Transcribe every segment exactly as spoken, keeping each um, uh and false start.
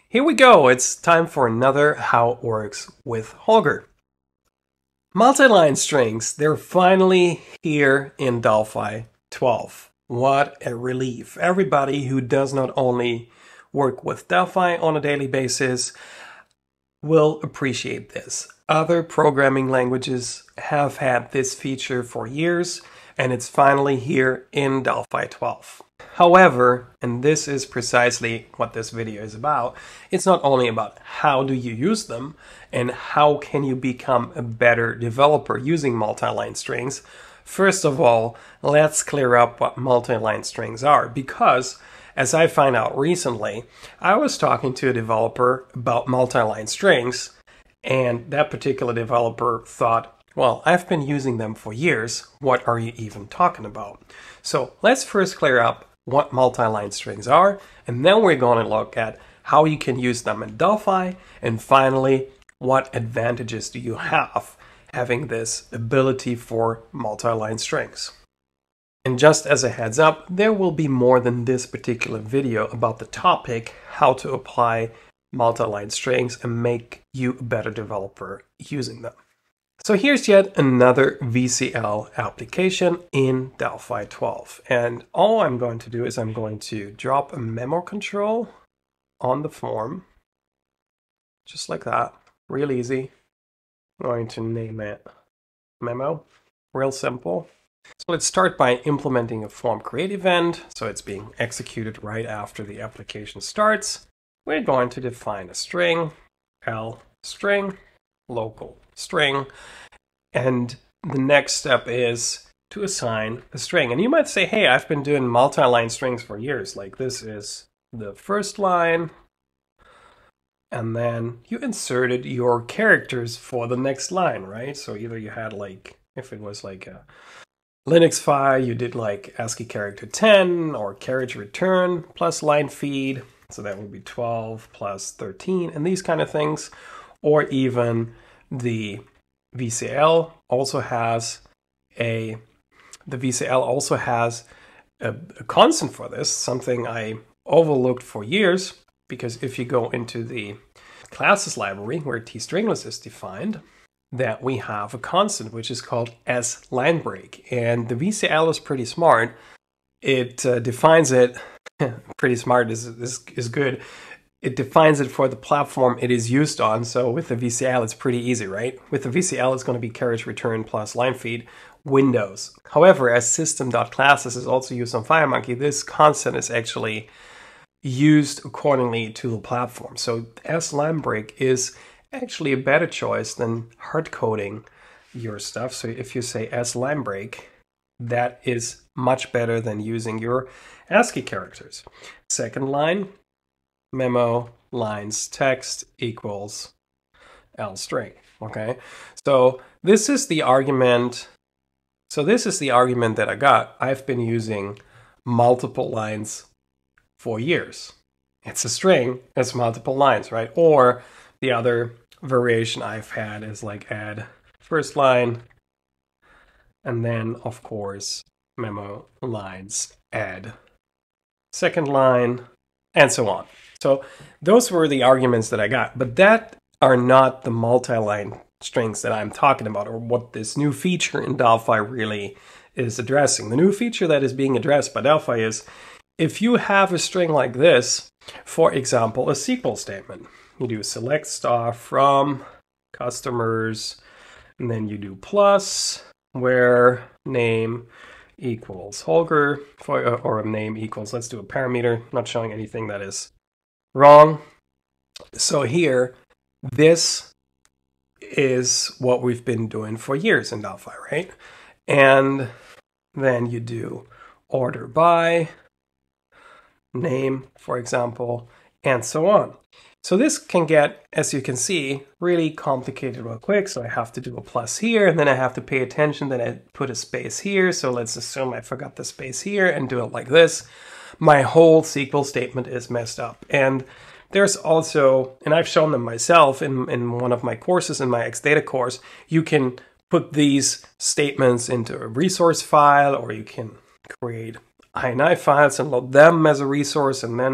Here we go, it's time for another How It Works with Holger. Multiline strings, they're finally here in Delphi twelve. What a relief. Everybody who does not only work with Delphi on a daily basis will appreciate this. Other programming languages have had this feature for years, and it's finally here in Delphi twelve. However, and this is precisely what this video is about, it's not only about how do you use them and how can you become a better developer using multiline strings. First of all, let's clear up what multiline strings are, because as I found out recently, I was talking to a developer about multiline strings, and that particular developer thought, well, I've been using them for years. What are you even talking about? So let's first clear up what multiline strings are, and then we're going to look at how you can use them in Delphi, and finally, what advantages do you have having this ability for multiline strings. And just as a heads up, there will be more than this particular video about the topic, how to apply multiline strings and make you a better developer using them. So here's yet another V C L application in Delphi twelve. And all I'm going to do is I'm going to drop a memo control on the form, just like that, real easy. I'm going to name it memo, real simple. So let's start by implementing a form create event. So it's being executed right after the application starts. We're going to define a string, L string, local string, and the next step is to assign a string. And you might say, hey, I've been doing multi-line strings for years. Like this is the first line, and then you inserted your characters for the next line, right? So either you had like, if it was like a Linux file, you did like ASCII character ten or carriage return plus line feed. So that would be twelve plus thirteen and these kind of things. Or even the V C L also has a, the V C L also has a, a constant for this, something I overlooked for years, because if you go into the classes library where tstringless is defined, that we have a constant which is called sLineBreak. And the V C L is pretty smart. It uh, defines it, pretty smart is, is, is good. It defines it for the platform it is used on. So with the V C L, it's pretty easy, right? With the V C L, it's going to be carriage return plus line feed, Windows. However, as system.classes is also used on FireMonkey, this constant is actually used accordingly to the platform. So sLineBreak is actually a better choice than hard coding your stuff. So if you say sLineBreak, that is much better than using your ASCII characters. Second line, memo lines text equals L string. Okay, so this is the argument. So this is the argument that I got. I've been using multiple lines for years. It's a string, it's multiple lines, right? Or the other variation I've had is like add first line, and then of course memo lines add second line, and so on. So those were the arguments that I got, but that are not the multi-line strings that I'm talking about, or what this new feature in Delphi really is addressing. The new feature that is being addressed by Delphi is if you have a string like this, for example, a S Q L statement, you do select star from customers, and then you do plus where name equals Holger, for, or name equals, let's do a parameter, not showing anything that is wrong. So here, this is what we've been doing for years in Delphi, right? And then you do order by name, for example, and so on. So this can get, as you can see, really complicated real quick. So I have to do a plus here, and then I have to pay attention that I put a space here. So let's assume I forgot the space here and do it like this. My whole S Q L statement is messed up. And there's also, and I've shown them myself in, in one of my courses, in my Xdata course, you can put these statements into a resource file, or you can create I N I files and load them as a resource and then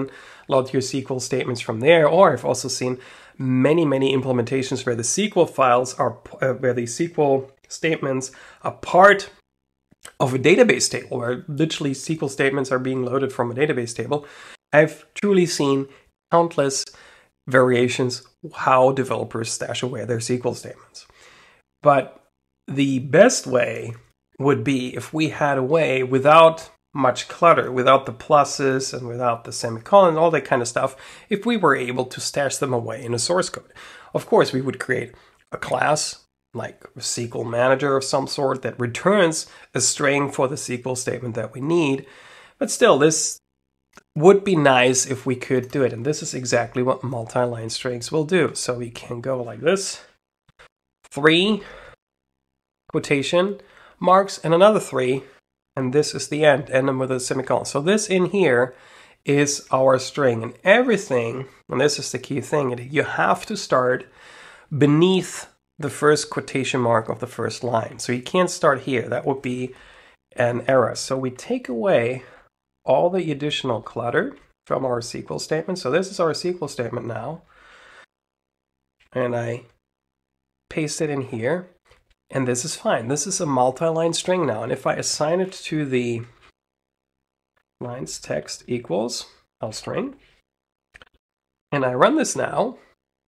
load your S Q L statements from there. Or I've also seen many, many implementations where the S Q L files are, uh, where the S Q L statements are part of a database table, where literally S Q L statements are being loaded from a database table. I've truly seen countless variations how developers stash away their S Q L statements. But the best way would be if we had a way without much clutter, without the pluses and without the semicolon, all that kind of stuff, if we were able to stash them away in a source code. Of course, we would create a class like a S Q L manager of some sort that returns a string for the S Q L statement that we need. But still, this would be nice if we could do it. And this is exactly what multi-line strings will do. So we can go like this, three quotation marks and another three, and this is the end, end them with a semicolon. So this in here is our string, and everything, and this is the key thing, you have to start beneath the first quotation mark of the first line. So you can't start here, that would be an error. So we take away all the additional clutter from our S Q L statement. So this is our S Q L statement now, and I paste it in here. And this is fine. This is a multi-line string now. And if I assign it to the lines text equals L string, and I run this now,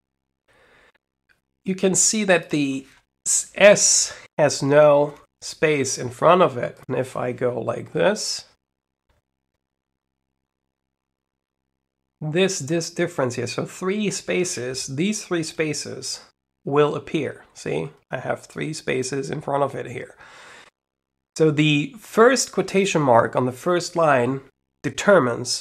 you can see that the S has no space in front of it. And if I go like this, this, this difference here, so three spaces, these three spaces will appear. See, I have three spaces in front of it here. So the first quotation mark on the first line determines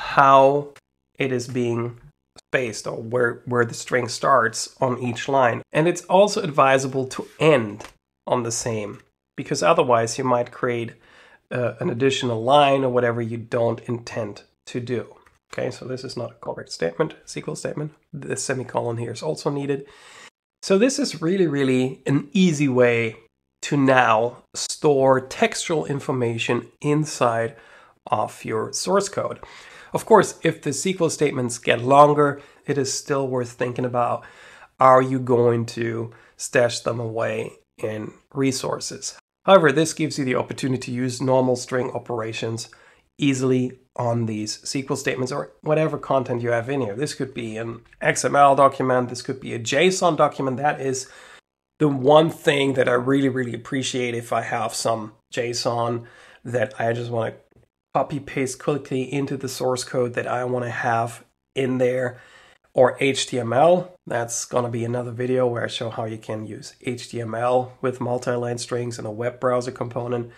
how it is being spaced, or where, where the string starts on each line. And it's also advisable to end on the same, because otherwise you might create uh, an additional line or whatever you don't intend to do. Okay, so this is not a correct statement, S Q L statement. The semicolon here is also needed. So this is really, really an easy way to now store textual information inside of your source code. Of course, if the S Q L statements get longer, it is still worth thinking about, are you going to stash them away in resources? However, this gives you the opportunity to use normal string operations easily on these S Q L statements or whatever content you have in here. This could be an X M L document, this could be a JSON document. That is the one thing that I really, really appreciate if I have some JSON that I just want to copy paste quickly into the source code that I want to have in there, or H T M L. That's going to be another video where I show how you can use H T M L with multi-line strings and a web browser component.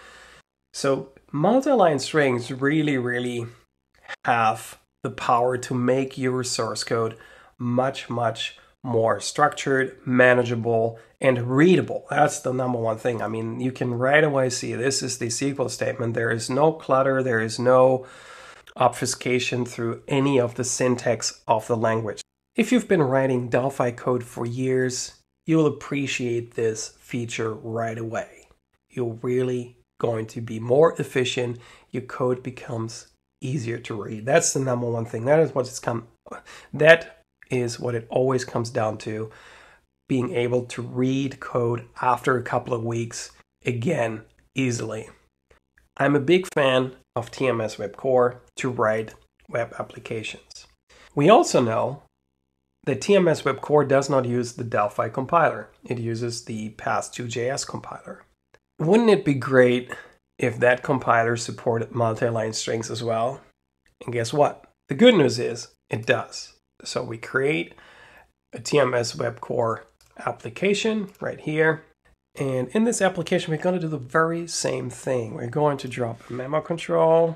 So multi-line strings really, really have the power to make your source code much, much more structured, manageable, and readable. That's the number one thing. I mean, you can right away see this is the S Q L statement. There is no clutter. There is no obfuscation through any of the syntax of the language. If you've been writing Delphi code for years, you'll appreciate this feature right away. You'll really going to be more efficient. Your code becomes easier to read. That's the number one thing. That is what it's come. That is what it always comes down to. Being able to read code after a couple of weeks again easily. I'm a big fan of T M S WEB Core to write web applications. We also know that T M S WEB Core does not use the Delphi compiler. It uses the pass two J S compiler. Wouldn't it be great if that compiler supported multi-line strings as well? And guess what? The good news is it does. So we create a T M S WEB Core application right here. And in this application, we're going to do the very same thing. We're going to drop a memo control.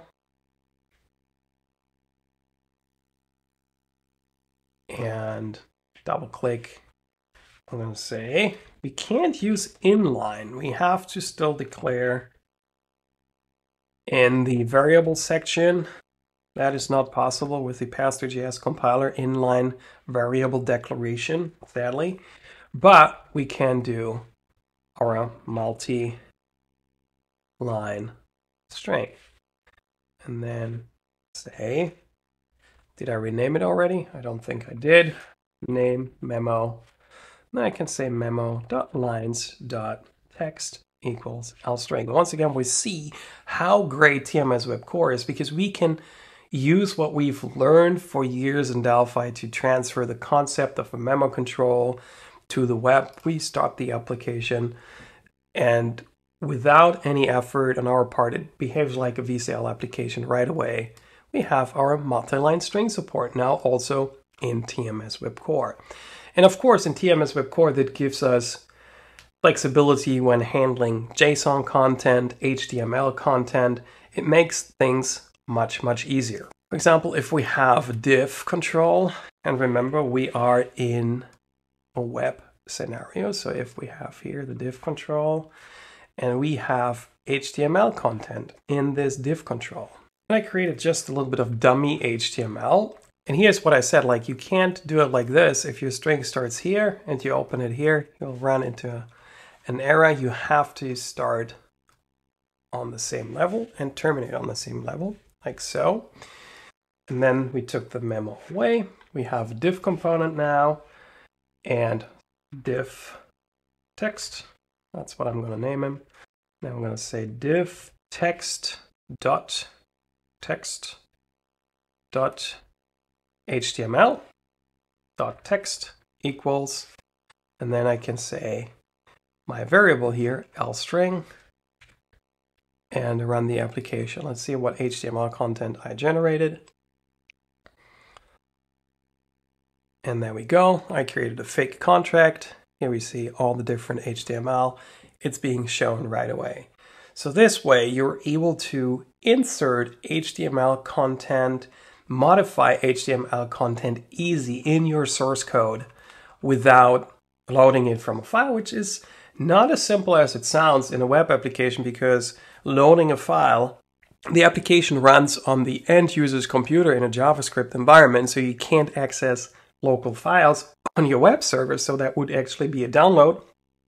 And double click. I'm going to say we can't use inline. We have to still declare in the variable section. That is not possible with the pass two J S compiler inline variable declaration, sadly. But we can do our multi-line string. And then say Did I rename it already? I don't think I did. Name memo. Then I can say memo.lines.text equals lstring. Once again, we see how great T M S WEB Core is because we can use what we've learned for years in Delphi to transfer the concept of a memo control to the web. We start the application, and without any effort on our part, it behaves like a V C L application right away. We have our multi-line string support now also in T M S WEB Core. And of course, in T M S WEB Core, that gives us flexibility when handling JSON content, H T M L content. It makes things much, much easier. For example, if we have a div control, and remember, we are in a web scenario. So if we have here the div control, and we have H T M L content in this div control. And I created just a little bit of dummy H T M L. And here's what I said, like you can't do it like this. If your string starts here and you open it here, you'll run into an error. You have to start on the same level and terminate on the same level, like so. And then we took the memo away. We have a div component now and div text. That's what I'm going to name him. Now I'm going to say div text dot text dot html dot text equals, and then I can say my variable here lstring and run the application. Let's see what H T M L content I generated. And there we go. I created a fake contract. Here we see all the different H T M L. It's being shown right away. So this way you're able to insert H T M L content, modify H T M L content easy in your source code without loading it from a file, which is not as simple as it sounds in a web application, because loading a file, the application runs on the end user's computer in a JavaScript environment, so you can't access local files on your web server. So that would actually be a download,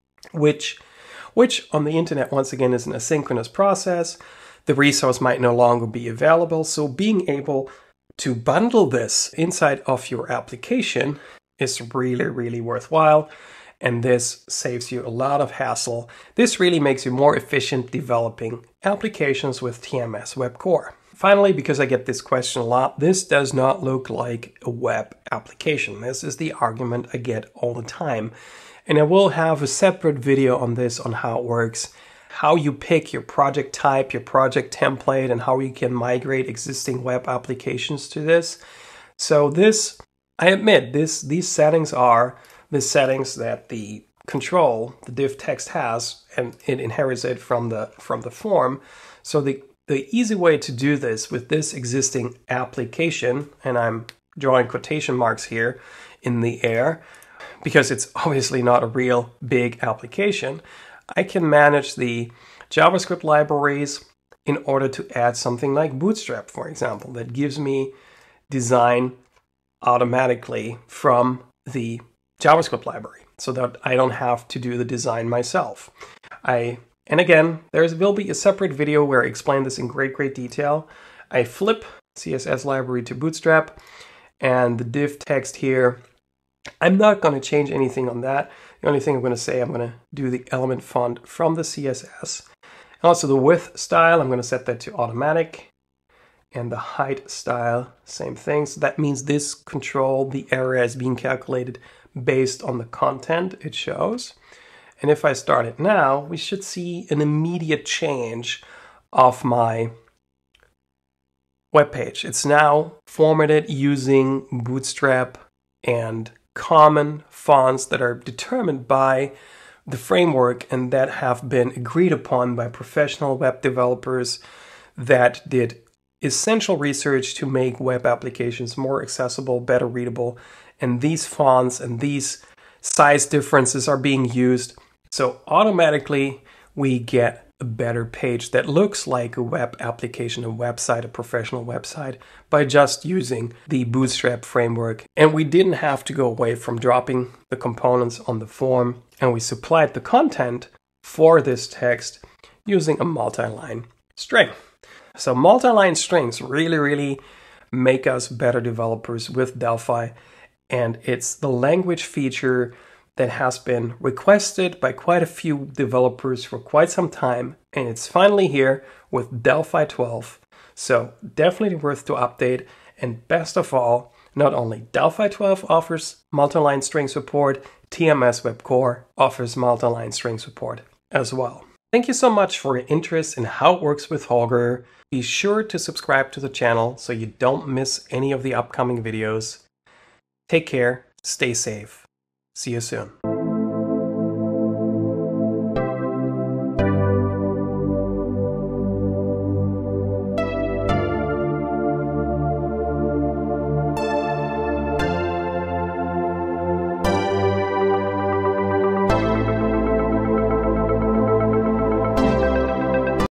which which on the internet, once again, is an asynchronous process. The resource might no longer be available. So being able to bundle this inside of your application is really, really worthwhile. And this saves you a lot of hassle. This really makes you more efficient developing applications with T M S WEB Core. Finally, because I get this question a lot, this does not look like a web application. This is the argument I get all the time. And I will have a separate video on this, on how it works, how you pick your project type, your project template, and how you can migrate existing web applications to this. So this, I admit, this these settings are the settings that the control, the div text has, and it inherits it from the from the form. So the the easy way to do this with this existing application, and I'm drawing quotation marks here in the air, because it's obviously not a real big application, I can manage the JavaScript libraries in order to add something like Bootstrap, for example, that gives me design automatically from the JavaScript library, so that I don't have to do the design myself. I and again, there will be a separate video where I explain this in great, great detail. I flip C S S library to Bootstrap, and the div text here, I'm not going to change anything on that. The only thing I'm going to say, I'm going to do the element font from the C S S. And also the width style, I'm going to set that to automatic. And the height style, same thing. So that means this control, the area, is being calculated based on the content it shows. And if I start it now, we should see an immediate change of my web page. It's now formatted using Bootstrap and common fonts that are determined by the framework and that have been agreed upon by professional web developers that did essential research to make web applications more accessible, better readable. And these fonts and these size differences are being used. So automatically we get a better page that looks like a web application, a website, a professional website, by just using the Bootstrap framework. And we didn't have to go away from dropping the components on the form, and we supplied the content for this text using a multi-line string. So multi-line strings, really, really make us better developers with Delphi. And it's the language feature that has been requested by quite a few developers for quite some time. And it's finally here with Delphi twelve. So definitely worth to update. And best of all, not only Delphi twelve offers multiline string support, T M S WEB Core offers multiline string support as well. Thank you so much for your interest in how it works with Holger. Be sure to subscribe to the channel so you don't miss any of the upcoming videos. Take care, stay safe. See you soon.